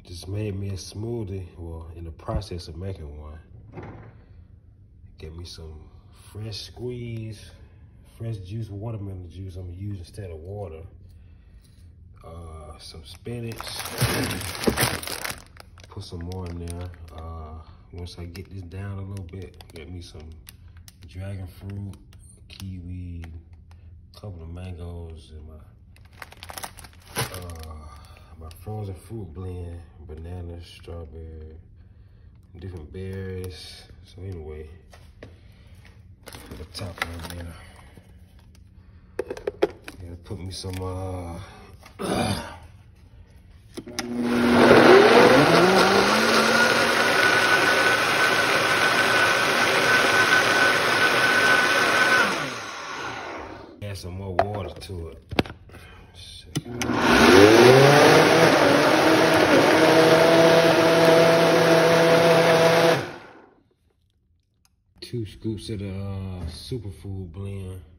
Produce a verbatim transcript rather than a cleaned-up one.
Just made me a smoothie, well, in the process of making one. Get me some fresh squeeze, fresh juice, watermelon juice I'm gonna use instead of water. Uh, some spinach, put some more in there. Uh, once I get this down a little bit, get me some dragon fruit, kiwi, a couple of mangoes, and my uh, my frozen fruit blend, bananas, strawberry, different berries. So anyway, put the top on there. Gotta put me some uh add some more water to it. Two scoops of the uh, superfood blend.